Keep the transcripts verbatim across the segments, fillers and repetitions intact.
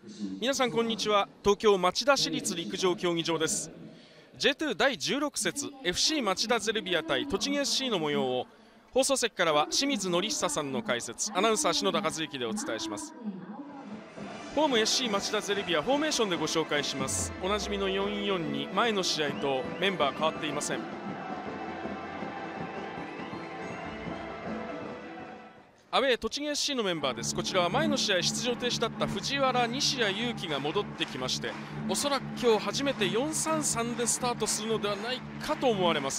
皆さんこんにちは。東京町田市立陸上競技場です。 ジェイツー だいじゅうろく節 エフシー 町田ゼルビア対栃木 エスシー の模様を放送席からは清水典久さんの解説、アナウンサー篠田和之でお伝えします。ホーム エフシー 町田ゼルビアフォーメーションでご紹介します。おなじみの よんよんに 前の試合とメンバー変わっていません。アウェー栃木 エスシー のメンバーです。こちらは前の試合出場停止だった藤原、西谷勇輝が戻ってきまして、おそらく今日初めてよんさんさんでスタートするのではないかと思われます。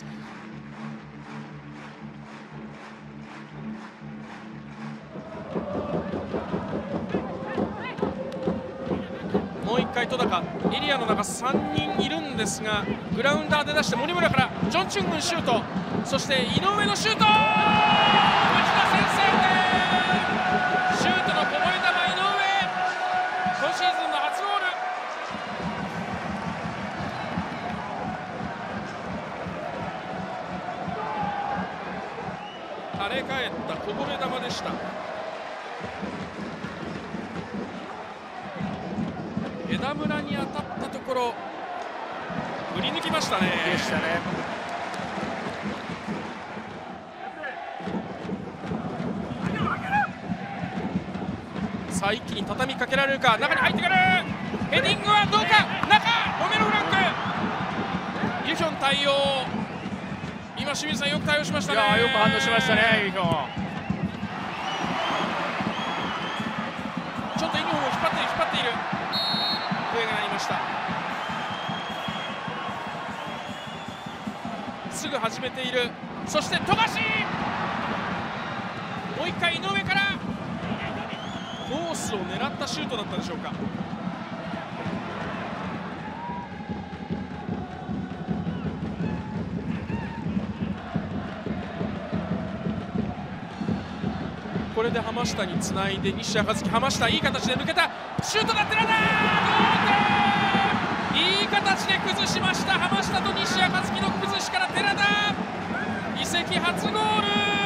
もういっかい戸高、エリアの中さんにんいるんですが、グラウンダーで出して森村からジョン・チュングンシュート、そして井上のシュート、町田先制点、シュートのこぼれ球、井上、今シーズンの初ゴール。跳ね返ったこぼれ球でした。枝村に当たったところ振り抜きましたね。 でしたね。 さあ一気に畳みかけられるか、中に入ってくる、ヘディングはどうか、中ロメロフランク、ユヒョン対応、今清水さんよく対応しましたね。 いやよく反応しましたね、ユヒョン。 ちょっとユニフォームを引っ張っている引っ張っている笛が鳴りました。すぐ始めている、そして富樫、もう一回井上からコースを狙ったシュートだったでしょうか。これで浜下につないで西谷和樹、浜下いい形で抜けた、シュートだってなんだ、同点、いい形で崩しました。浜下と西谷和樹の崩しから寺田、移籍初ゴール。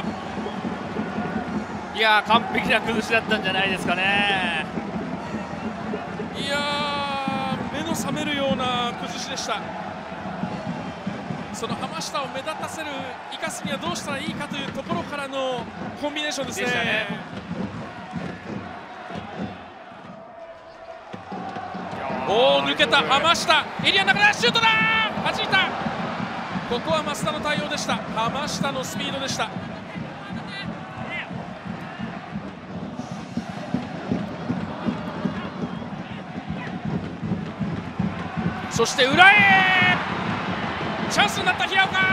いやー完璧な崩しだったんじゃないですかね。 いやー目の覚めるような崩しでした。その浜下を目立たせる、生かすにはどうしたらいいかというところからのコンビネーションですね。ねおー抜けた浜下、エリアの中でシュートだ、弾いた。ここは増田の対応でした。浜下のスピードでした。そして裏へチャンスになった平岡、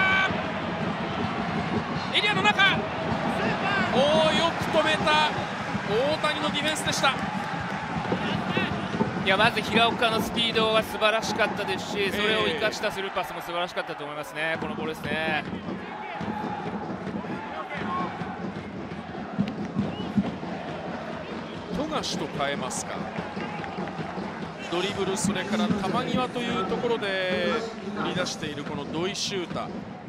エリアの中、おーよく止めた大谷のディフェンスでした。 いやまず平岡のスピードが素晴らしかったですし、それを生かしたスルーパスも素晴らしかったと思いますね。このボールですね。 富樫と変えますか。ドリブル、それから球際というところで繰り出しているこの土井シュータ、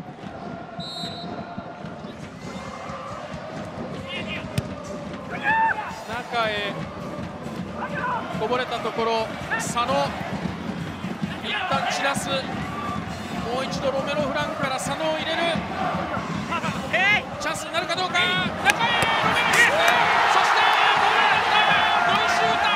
中へこぼれたところ、佐野一旦散らす、もう一度ロメロフランクから佐野を入れる、チャンスになるかどうか、中へロメロフランク、そして土井シュータ、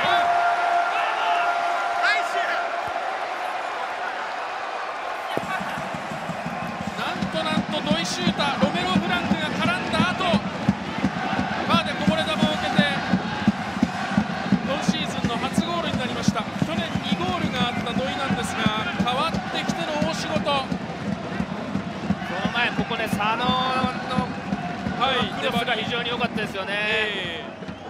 土井シューター、ロメロフランクが絡んだ後、バーでこぼれ球を受けて今シーズンの初ゴールになりました。去年にゴールがあった土井なんですが、変わってきての大仕事。この前ここで佐野のはいクロスが非常に良かったですよね。 え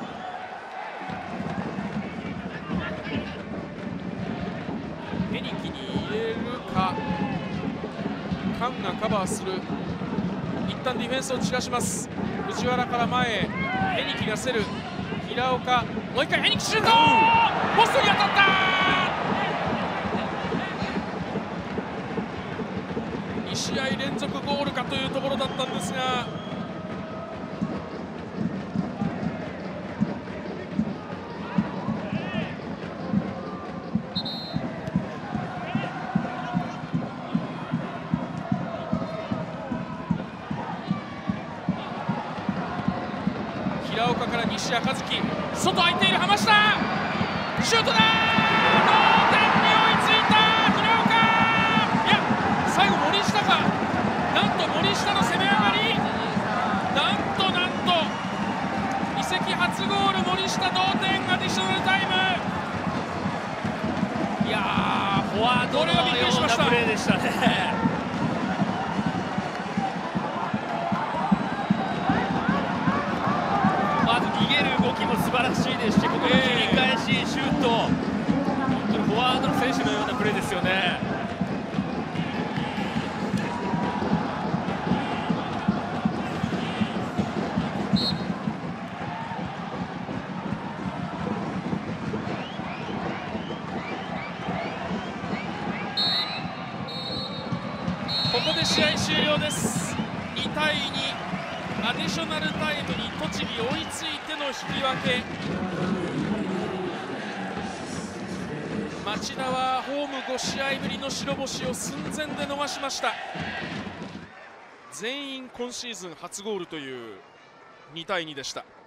ー、ヘニキに入れるか、カンがカバーする、一旦ディフェンスを散らします。藤原から前へヘニキが競る、平岡、もう一回ヘニキシュート、ポストに当たった。に試合連続ゴールかというところだったんですが、 平岡から西矢和樹、外空いている浜下、シュートだ、同点に追いついた平岡。いや最後森下か、なんと森下の攻め上がり、なんとなんと移籍初ゴール森下、同点アディショナルタイム。いやーフォワードのようなプレーでしたね。動きも素晴らしいですし、ここの切り返し、シュート、本当にフォワードの選手のようなプレーですよね。ここで試合終了です。にたいに、アディショナルタイムに栃木追いついての引き分け。町田はホームごしあいぶりの白星を寸前で逃しました。全員今シーズン初ゴールというにたいにでした。